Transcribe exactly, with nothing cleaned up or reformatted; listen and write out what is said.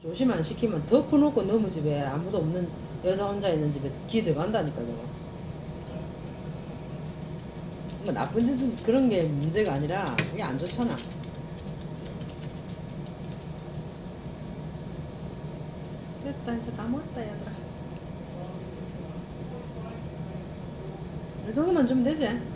조심 안 시키면 더 퍼놓고 너무 집에 아무도 없는 여자 혼자 있는 집에 기 들어간다니까 저거. 뭐 나쁜 짓은 그런 게 문제가 아니라 그게 안 좋잖아. 됐다 이제 다 먹었다 얘들아. 이 정도만 주면 되지?